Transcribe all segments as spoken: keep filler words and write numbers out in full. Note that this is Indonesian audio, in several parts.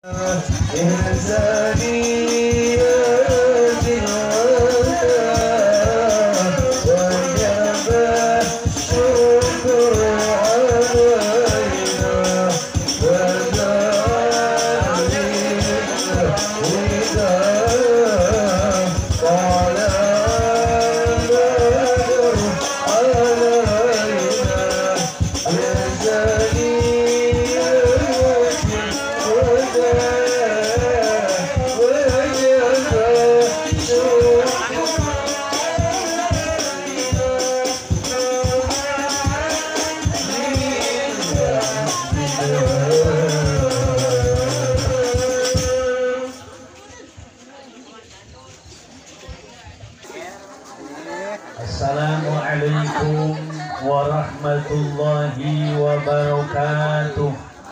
Assalamualaikum warahmatullahi wabarakatuh.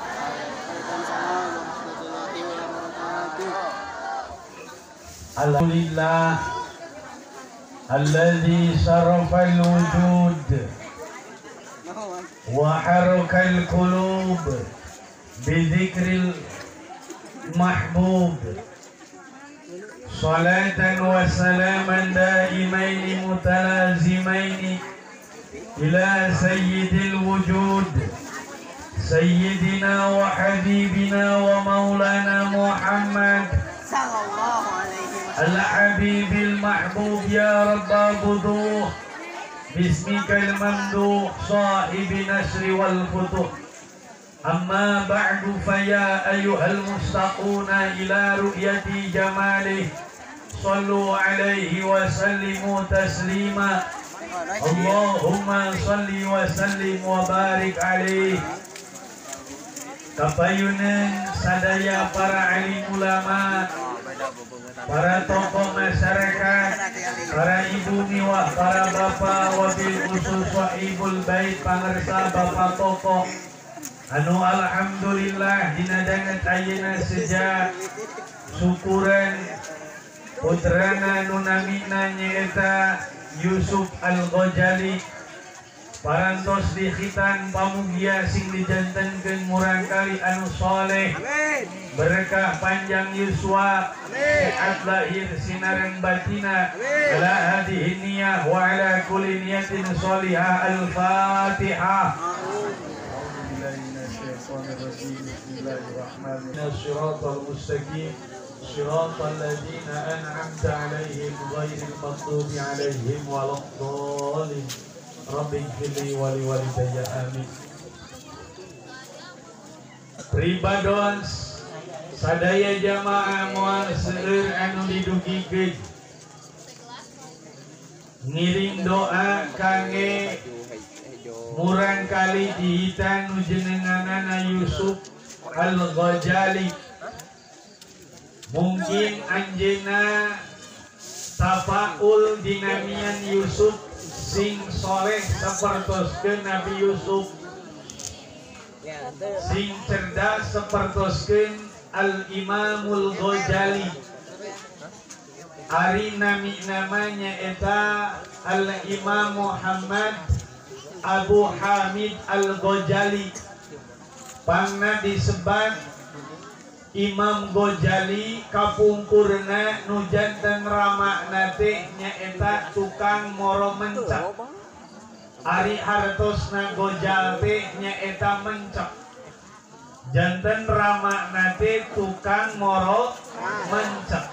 Alhamdulillah alladzi sarafal wujud wa harakal qulub bi dzikril mahbub. Salatan wa salaman daimaini mutalazimaini ila sayyidil wujud sayyidina wa habibina wa maulana Muhammad sallallahu alaihi wasallam al-habibil mahbub ya rabb buduh bismikal mamduh sahibi nasri wal futuh. Amma ba'du faya ayyuhal mustaquna ila ru'yati jamalih sallu alaihi wa sallimu taslima. Allahumma salli wa sallim wa barik alaihi. Kapayunan sadaya para alim ulama, para tokoh masyarakat, para ibu miwah, para bapak, wabil khusus sahibul bait, pangersa bapak tokoh anu alhamdulillah dinadangan ayeuna sejak syukuran putrana nu namina nyaeta Yusuf Al-Ghazali parantos dikhitan pamugia sing dijantenkeun murang kali anu soleh berkah panjang yuswa sehat lahir sinareng batina ala hadihi niyah wa ala kulli niyatin sholihah. Al-Fatihah. الصراط المستقيم صراط الذين أنعمت عليهم غير المغضوب عليهم ولا الضالين رب اغفر لي ولوالدي آمين. Pribadons sadaya jamaah moal seueur anu didugikeun ngiring doa kangge murang kali dihitan nu jenenganana Yusuf Al-Ghazali. Mungkin anjeunna tafaul dinamian Yusuf sing soleh sapertoskeun Nabi Yusuf, sing cerdas sapertoskeun Al-Imamul Ghazali. Ari nami namanya eta Al-Imam Muhammad Abu Hamid Al-Ghazali. Pangna disebat Imam Ghazali kapungkurna nu janten ramakna teh nyaeta tukang moro mencak. Ari hartosna Ghazali teh nyaeta mencak. Janten ramakna teh tukang moro mencak.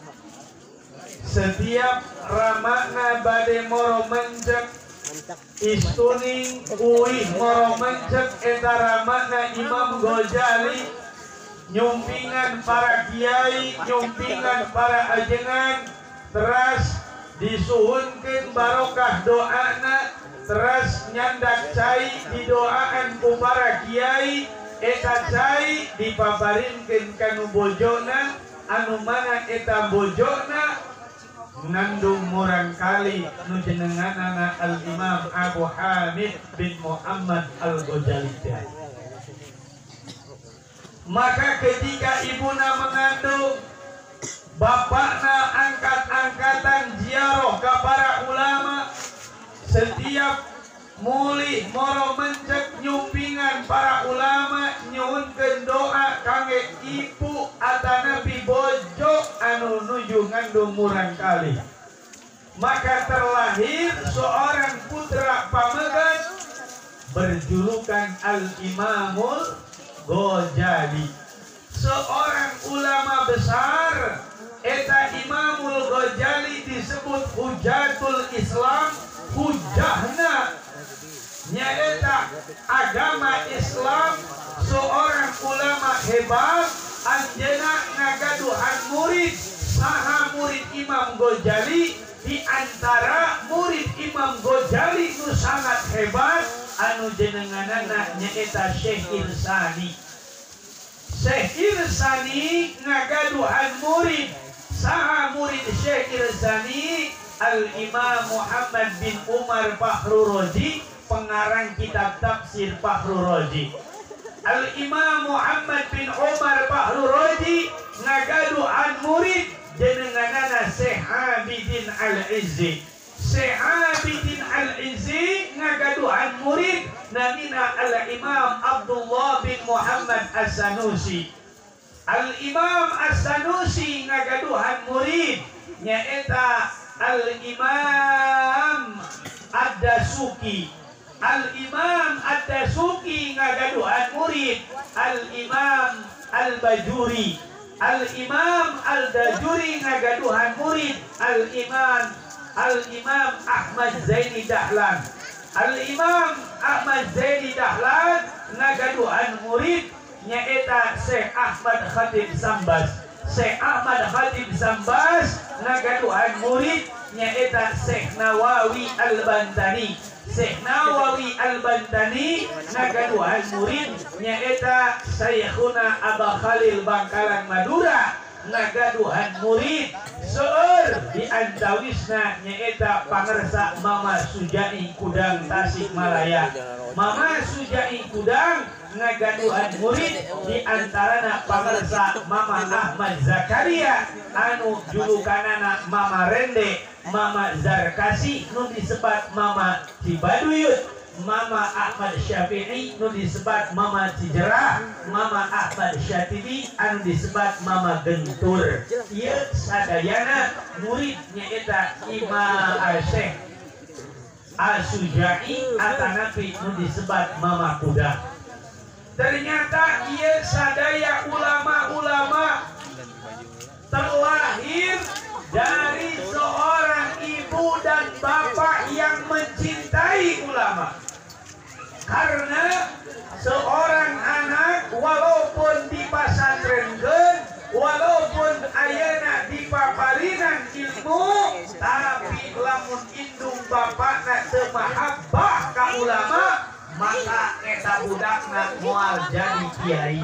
Setiap ramakna bade moro mencak istuning uih moro mencek eta ramakna Imam Ghazali nyumpingan para kiai, nyumpingan para ajengan, teras disuhunkeun barokah doana, teras nyandak cai didoaan ku para kiai, eta cai dipabarinkeun kanu bojona anu mana eta bojona nandung murang kali nu jenenganana Al-Imam Abu Hamid bin Muhammad Al-Ghazali. Maka ketika ibuna mengandung, bapakna angkat-angkatan ziarah ke para ulama, setiap mulih moro mencek nyumpingan para ulama nyuhunkeun doa kangge ibu atanapi bojo anu nuju ngandung murang kali. Maka terlahir seorang putra pamegat berjulukan Al-Imamul Ghazali, seorang ulama besar. Eta Imamul Ghazali disebut Hujatul Islam. Hujahna nyaeta agama Islam, seorang ulama hebat. Anjeuna ngagaduhan murid, saha murid Imam Ghazali. Di antara murid Imam Ghazali nu sangat hebat anu jenenganana nyaeta Syekh Irsani. Syekh Irsani ngagaduhan murid, saha murid Syekh Irsani? Al-Imam Muhammad bin Umar Fakhrur Razi, pengarang kitab tafsir Fakhrur Razi. Al-Imam Muhammad bin Umar Fakhrur Razi ngagaduhan murid jenenganana Syekh Abidin Al-Izzi. Syekh Abidin Al-Izzi ngagaduhan murid namina Al-Imam Abdullah bin Muhammad As-Sanusi. Al-Imam As-Sanusi ngagaduhan murid nyaeta Al-Imam Ad-Dasuki. Al-Imam Ad-Dasuki ngagaduhan murid Al-Imam Al-Bajuri. Al-Imam Al-Dajuri ngagaduhan murid Al-Imam Al-Imam Ahmad Zaini Dahlan. Al-Imam Ahmad Zaini Dahlan ngagaduhan murid nyaeta Syekh Ahmad Khatib Sambas. Syekh Ahmad Khatib Sambas ngagaduhan murid nyaeta Syekh Nawawi Al-Bantani. Syekh Nawawi Al-Bantani ngagaduhan murid nyaeta Syekhuna Aba Khalil Bangkalan Madura. Ngagaduhan murid seueur di antawisna nyaeta pangersa Mama Sujai Kudang Tasikmalaya. Mama Sujai Kudang ngagaduhan murid di antarana pangersa Mama Ahmad Zakaria anu julukanana Mama Rende, Mama Zarkasi nu disebat Mama Cibaduyut, Mama Ahmad Syafi'i nu disebat Mama Cijerah, Mama Ahmad Syatibi anu disebat Mama Gentur. Ieu sadayana murid nyaeta Imam Syekh As-Sujai atanapi nu disebat Mama Kuda. Ternyata ia sadaya ulama-ulama terlahir dari seorang ibu dan bapak yang mencintai ulama. Karena seorang anak walaupun dipasantrenkeun, walaupun ayeuna dipaparinan ilmu, tapi lamun indung bapakna teu mahabbah ka ulama, maka eta budakna moal jadi kiai.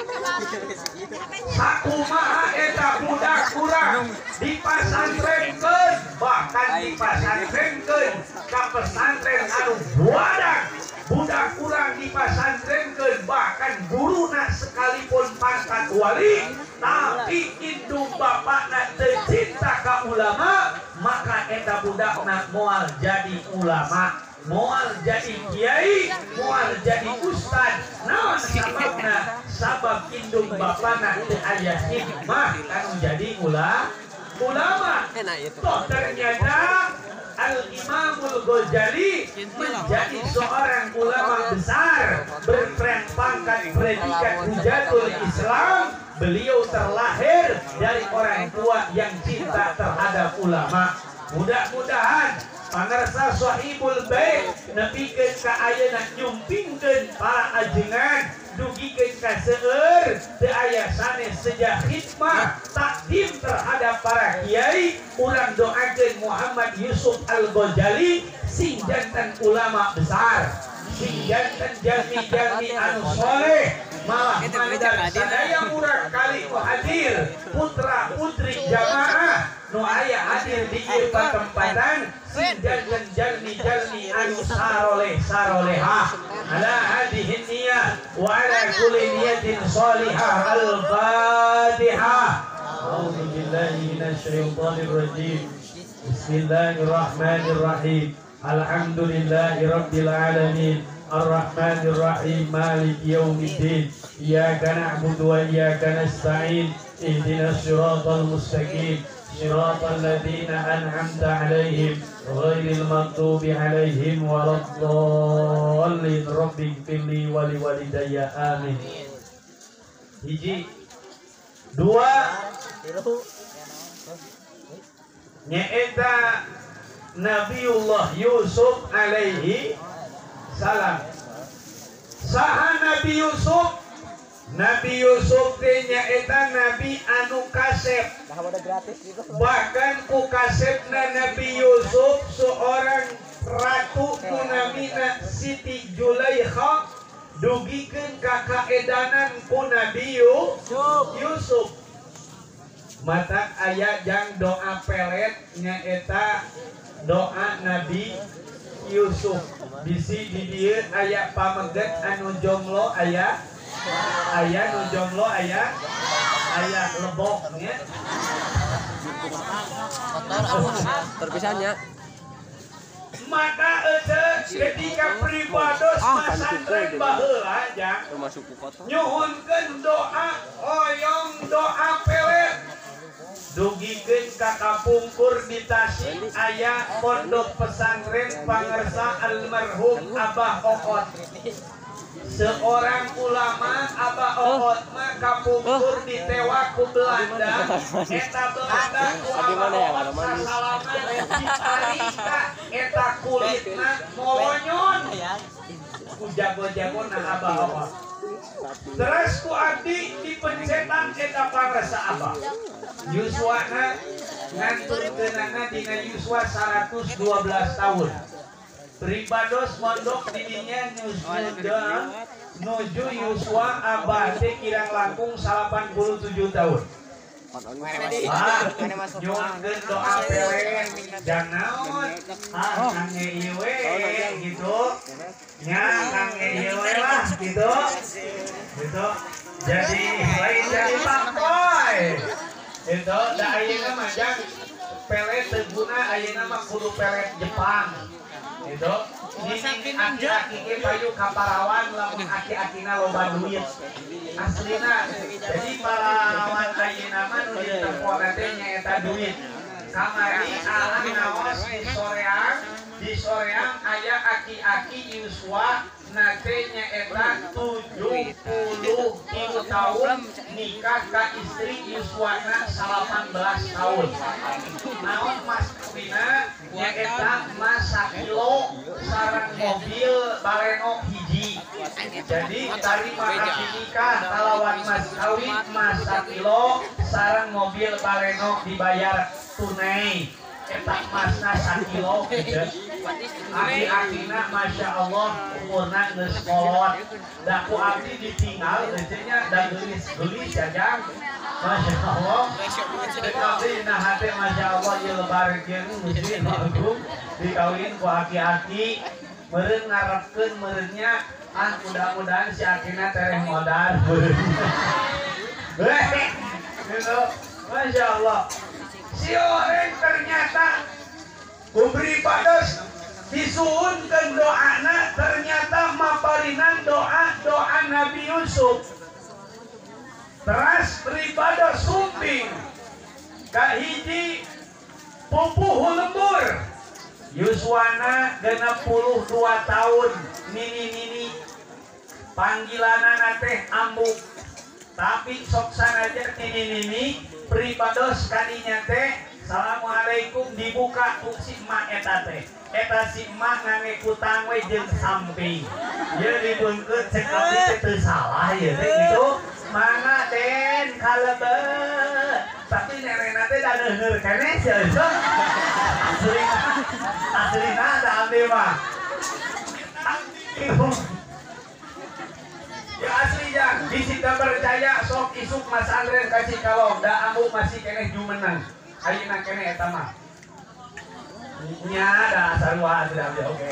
Sakumaha eta budak kurang dipasantrenkeun, bahkan dipasantrenkeun ka pesantren anu buadak. Budak kurang dipasantrenkeun bahkan guruna sekalipun pangkat wali, tapi indung bapakna teu cinta ka ulama, maka eta budakna moal jadi ulama, moal jadi kiai, moal jadi ustad. Naon sababna? Sabab indung bapana teu aya hikmah kanu jadi ula ulama. Toh ternyata Al-Imamul Ghazali menjadi seorang ulama besar berperan pangkat predikat Hujatul Islam. Beliau terlahir dari orang tua yang cinta terhadap ulama. Mudah-mudahan pangarsa sahibul bait nepikeun ka ayeuna nyumpingkeun para ajengan, dugikeun ka seueur teu aya sanes sejak hikmah takdim terhadap para kiai. Urang doakeun Muhammad Yusuf Al-Ghazali sing jantan ulama besar, sing jantan jalmi-jalmi anu soleh, malah mandar sadaya murah kali nu hadir putra putri jamaah nu aya hadir di ieu patempatan sing jantan jalmi-jalmi anu saroleh sarolehah ala hadhihi niyah wa ala kulli niyatin shalihah. Al-Fatihah. A'udzu billahi minasy syaithanir rajim. Bismillahirrahmanirrahim. Alhamdulillahi rabbil alamin. Ar-Rahmanir Rahim Maliki Yaumiddin. Iyyaka na'budu wa iyyaka nasta'in. Ihdinas siratal mustaqim. Siratal ladzina an'amta 'alaihim ghairil maghdubi 'alaihim waladdallin. Rabbighfirli wa liwalidayya. Amin. Hiji, dua, nyaeta Nabiullah Yusuf alaihi salam. Saha Nabi Yusuf? Nabi Yusuf teh nyaeta nabi anu kasep. Bahkan ku kasepna Nabi Yusuf seorang ratu nu namina Siti Julaikha dugikeun ka kaedanan ku Nabi Yusuf. Mata aya jang doa pelet nyaeta doa Nabi Yusuf. Bisi di dieu aya pameget anu jomblo aya aya nu jomblo aya aya lebok nya. Terpisahnya. Maka ece ketika pribados pasantren baheula jang nyuhunkeun doa oyong doa pelet. Dugikeun ka kapungkur di Tasik aya pondok pesantren pangersa almarhum Abah Okot. Seorang ulama Abah Okot mah kapungkur ditewak ku Belanda. Eta Belanda ku Abah Okot sasalaman ditarika eta kulitna molonyon ku jago-jago na Abah Okot. Terus ku abdi dipencetan eta pangersa Abah. Yuswana nganturkeunana dina Yuswa seratus dua belas tahun. Pribados mondok didinya nuju nuju Yuswa Abah teh kirang langkung delapan puluh tujuh tahun. Ah, nyuhunkeun doa pelet dan naon? Ah, kangge ieu we gitu. Nya kangge ieu we lah gitu. Gitu. Jadi lain jadi pakoi. Itu da ayeuna mah jang pelet teu guna ayeuna mah kudu pelet Jepang. Itu ini aki-aki ge payu kaparawan lamun aki-akina loba duit. Aslina jadi parawan ayeuna mah nu ditempo teh nyaeta duit. Kamari alang naos di soreang di soreang aya aki-aki Yuswa nate nyaeta tujuh puluh tiga tahun nikah ka istri Yuswana delapan belas tahun. Naon mas kawina nyaeta mas sakilo sareng mobil baleno hiji. Jadi tarima abdi nikah kalawan mas kawin mas sakilo sareng mobil baleno dibayar tunai. Eta masna sakilo gitu. Aki-akina Masya Allah umurna geus kolot. Da ku abdi ditinggal recenya da geulis-geulis jajang. Masya Allah. Abdi na hate Masya Allah ieu lebar jeung muslim agung dikawin ku aki-aki meureun ngarepkeun meureunnya ah mudah-mudahan si akina tereh modal meureun. Gitu. Masya Allah. Si orang ternyata kubri pados disuhunkeun doana ternyata maparinan doa doa Nabi Yusuf. Teras pribados sumping ka hiji pupuh lembur. Yuswana genep puluh dua tahun nini-nini panggilanana teh ambuk. Tapi sok sanajan nini-nini pribados kadinya teh assalamualaikum dibuka ku si emak eta teh. Eta si emak ngangge kutang we jeung samping. Ye dibeungkeun cek abdi teh teu salah ye teh gitu. Mangga den kalebet. Tapi nerena teh da neuheur keneh seueur. Aslina aslina da abdi mah. Ya asli jang, disita percaya sok isuk Mas Andren kasih kalong, da ambu masih keneh jumenang. Ayeuna keneh eta mah. Nya da sarua sudah oke.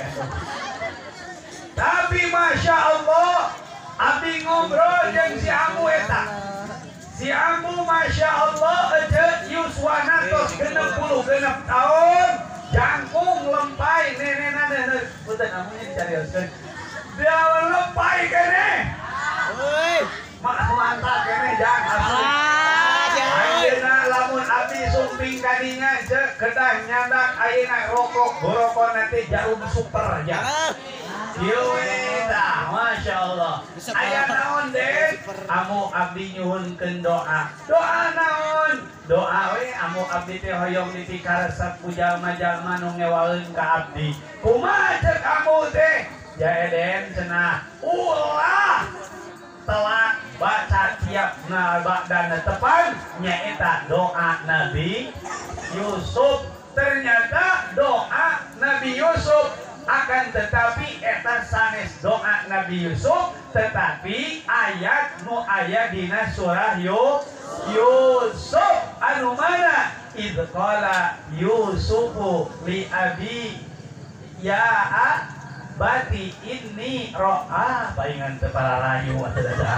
Tapi Masya Allah, abdi ngobrol jeung si ambu eta. Si ambu Masya Allah aja Yuswana tos genep puluh genep tahun, jangkung lempai nenena neuheur. Punten amunnya dicarioskeun. dia lepai kene. Euy. Mak mantap kene jang asli. Ayeuna lamun abdi sumping kadinya cek kedah nyandak ayeuna rokok borokona teh jarum super ja. Ieu dah Masya Allah. Aya naon deh? Amu abdi nyuhunkeun doa. Doa naon? Doa we amu abdi teh hoyong dipikaresep ku jalma-jalma nu ngewaeun ka abdi. Kumaha ceuk amu teh? Jaeden cenah. Ulah telah baca tiap nabak dan tepan nyaeta doa Nabi Yusuf. Ternyata doa Nabi Yusuf akan tetapi eta sanes doa Nabi Yusuf tetapi ayat nu aya dina surah Yusuf anu mana idz qala Yusufu li abi ya a bati ini ro'a paingan kepala rayu ada-ada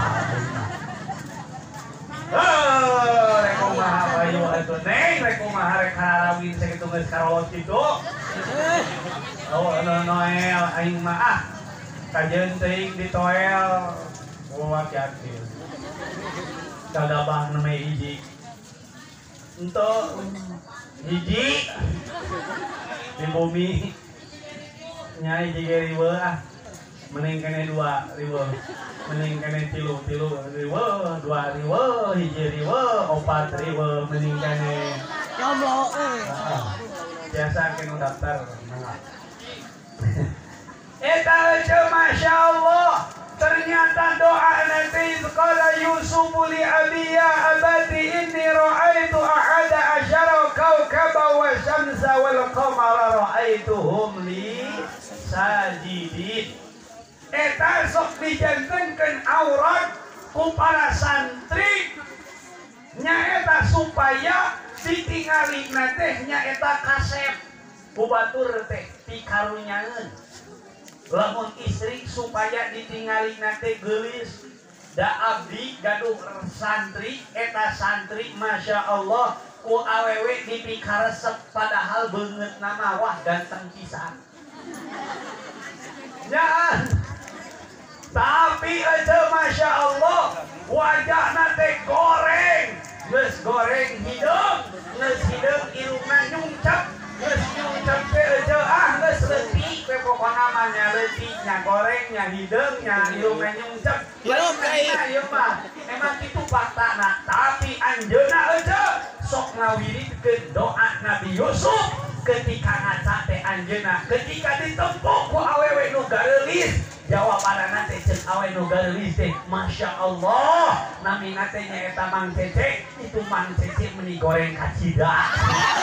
oh rek kumaha bayu atuh neng rek kumaha rek harawin sakitu geus karolot kitu oh anu noel aing mah ah kajeun teuing di toel kuat yakin kagabah neme hiji ento hiji di bumi nyai jige riwe ah mending kene dua riwe mending kene tilu tilu riwe dua riwe hiji riwe opat riwe mending kene jomblo euy biasa kene daftar eta aja Masya Allah. Ternyata doa nanti qala Yusuf li abiya abati inni ra'aitu ahada asyara kawkaba wa syamsa wal qamara ra'aituhum li sajidin. Eta sok dijantenkeun aurat ku para santri nyaeta supaya ditinggalina teh nyaeta kasep ku batur teh pikarunyaeun. Lamun istri supaya ditinggali nate gelis da abdi gaduh santri eta santri Masya Allah ku awewe dipikaresep padahal beungeut nama wah ganteng pisan jangan tapi aja Masya Allah wajah nate goreng geus goreng hideung geus hideung irungna nyungcep geus nyungcep teh aja ah geus leutik pokoknya namanya letiknya, gorengnya, hidungnya, hidungnya nyungsep. Hidup kayak ieu mah emang itu fakta nah. Tapi anjeuna aja sok ngawirikeun doa Nabi Yusuf ketika ngaca teh anjeuna ketika ditempuk ku awewe nu gareulis jawabanna teh ceuk awewe nu gareulis teh Masya Allah namina teh nyaeta Mang Cece itu Mang Cece meuni goreng kacida.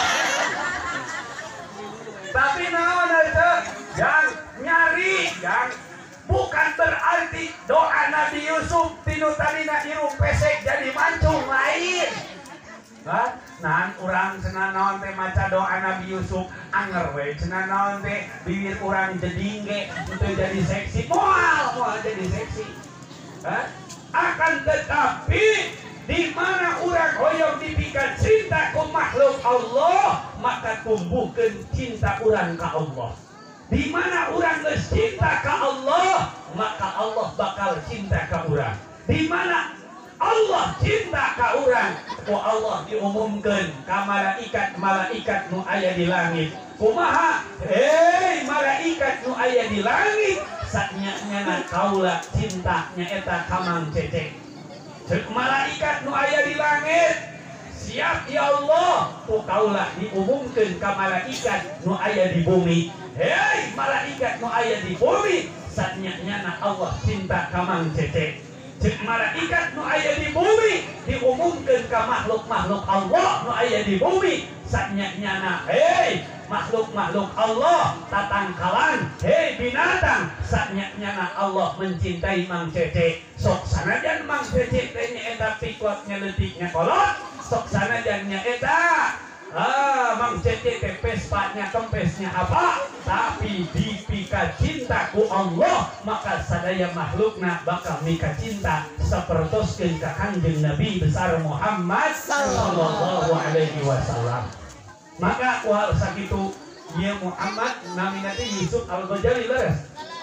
Tapi naon aja yang nyari yang bukan berarti doa Nabi Yusuf tinu talina irung pesek jadi mancung lain. Hah? Nah, urang cenah naon teh maca doa Nabi Yusuf anger we cenah naon teh bibir urang jeding ge teu jadi seksi moal moal jadi seksi. Hah? Akan tetapi di mana urang hoyong dipikeun cinta ku makhluk Allah maka tumbuhkeun cinta urang ka Allah. Di mana urang geus cinta ka Allah maka Allah bakal cinta ka urang. Di mana Allah cinta ka urang ku Allah diumumkeun ka malaikat-malaikat nu aya di langit. Kumaha? Hei malaikat nu aya di langit saknya-nyana kaula cinta nyaeta ka Mang Cece. Cek malaikat nu aya di langit siap ya Allah ku kaula diumumkeun ka malaikat nu aya di bumi. Hei malaikat nu aya di bumi satnya-nyana Allah cinta ka Mang Cece. Cek malaikat nu aya di bumi diumumkeun ka makhluk-makhluk Allah nu aya di bumi satnya-nyana hei makhluk-makhluk Allah tatangkalan hei binatang satnya-nyana Allah mencintai Mang Cece. Sok sanajan Mang Cece teh nyaeta pikotnya leutiknya kolot sok sanajan nyaeta ah Mang Cece teh pespanya kempesnya apa tapi dipika cinta ku Allah maka sadaya makhlukna bakal mika cinta sapertoskeun ka Kanjeng Nabi besar Muhammad sallallahu alaihi wasallam. Maka ku sakitu ieu Muhammad namina teh Yusuf Al-Ghazali leres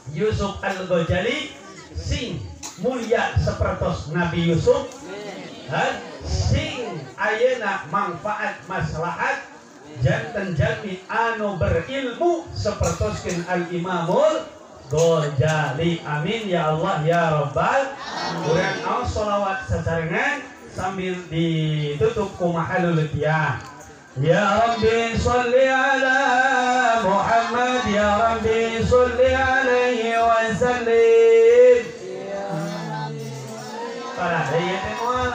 Yusuf Al-Ghazali sing mulia sepertos Nabi Yusuf dan sing ayeuna manfaat maslahat janten jalmi anu berilmu sepertoskeun Al-Imamul Ghazali. Amin ya Allah ya Rabbal. Urang aos sholawat sacarengan sambil ditutup kumaha leuleutian. Ya Rabbi sholli ala Muhammad, ya Rabbi sholli alaihi wa sallim. Para daya semua.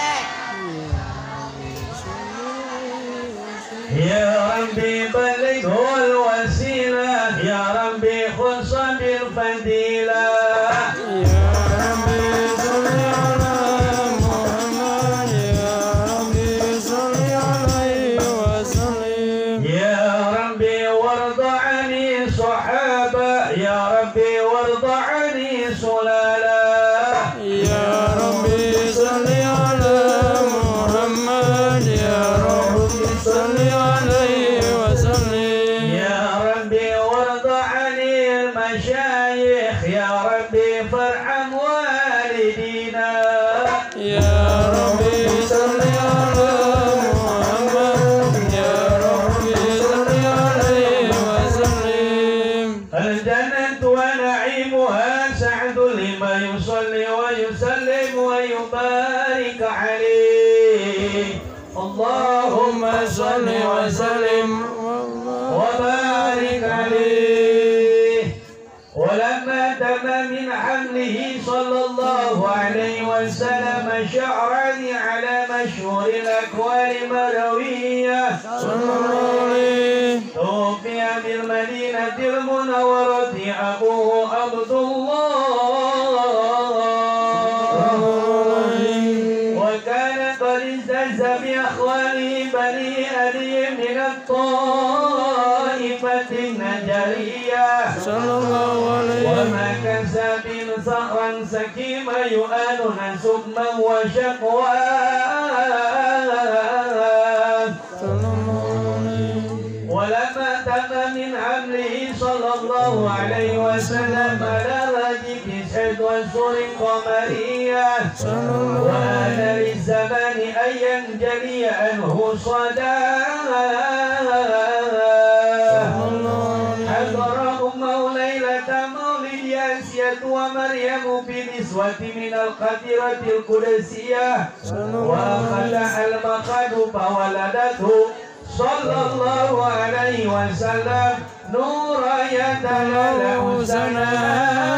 Ya Rabbi balighul wasilah, ya Rabbi khusha bil fadilah. Allahumma salli wa sallim wa barik alayhi. Walamma tama min hamlihi sallallahu alayhi wa sallam sya'rani ala mashhuril aqwali marawiyah sallallahu alayhi. Tufiya bil madinatil munawwarati abuhu Abdullah بأخوانه بني أبي من الطائفة النجرية صلى الله عليه وما كسب صهرا سكيما يؤال نسبا وشقوا ولما تم من حمله صلى الله عليه وسلم على رجل سعد وسور قمرية وآن للزمان أن ينجلي عنه صدى حضر أمه ليلة مولد ياسية ومريم بنسوة من القدرة القدسية وفتح المخد فولدته صلى الله عليه وسلم نورا يتلألأ سنا